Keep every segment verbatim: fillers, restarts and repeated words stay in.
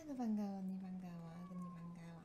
아이고 반가워 언니 반가워 언니 반가워.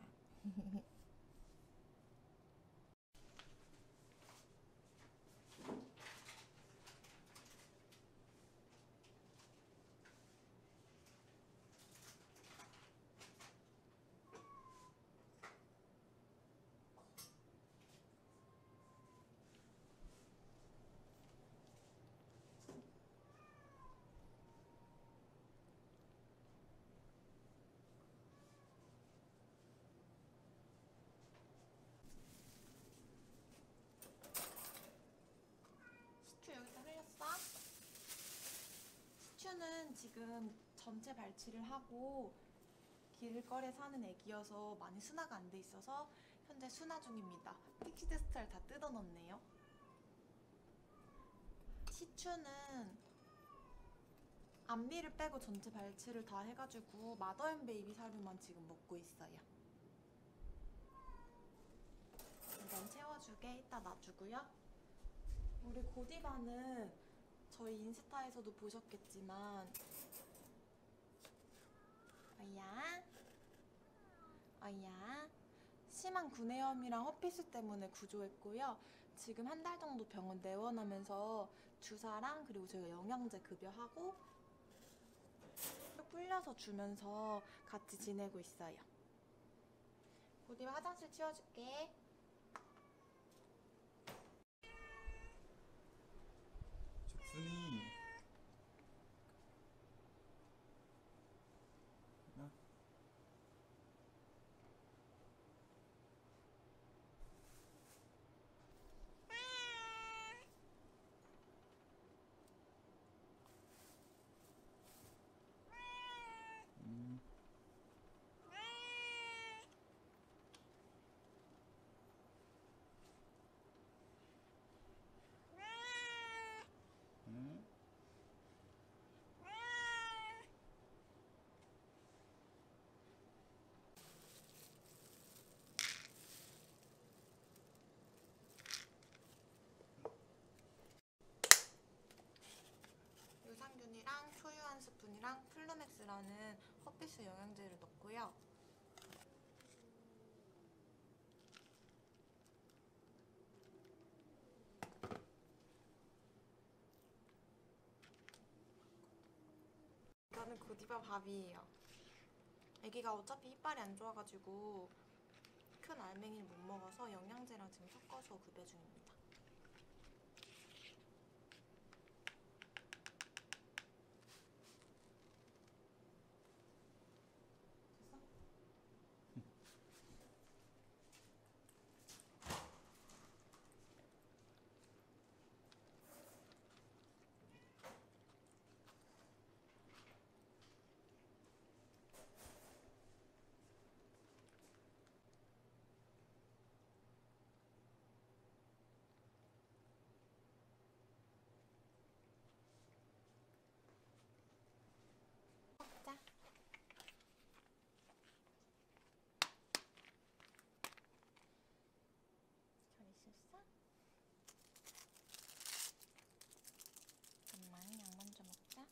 시추 여기다 흘렸어? 시추는 지금 전체 발치를 하고 길거리에 사는 애기여서 많이 순화가 안 돼 있어서 현재 순화 중입니다. 픽시 테스트를 다 뜯어 넣었네요. 시추는 앞니를 빼고 전체 발치를 다 해가지고 마더앤베이비 사료만 지금 먹고 있어요. 이건 채워주게 이따 놔주고요. 우리 고디바는 저희 인스타에서도 보셨겠지만 어이야 어이야 심한 구내염이랑 허피스 때문에 구조했고요. 지금 한 달 정도 병원 내원하면서 주사랑 그리고 저희가 영양제 급여하고 불려서 주면서 같이 지내고 있어요. 고디바 화장실 치워줄게. 적순이 나 음. 음. 유산균이랑 초유 한 스푼이랑 플루맥스라는 허피스 영양제를 넣고요. 이거는 고디바 밥이에요. 애기가 어차피 이빨이 안 좋아가지고 큰 알맹이를 못 먹어서 영양제랑 지금 섞어서 급여 중입니다. 먹자. 잘 있었어? 잠깐만 양 먼저 먹자.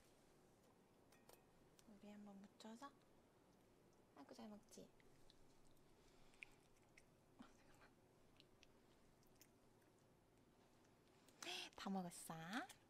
우리 한번 묻혀서. 아이고 잘 먹지? 아, 잠깐만. 다 먹었어?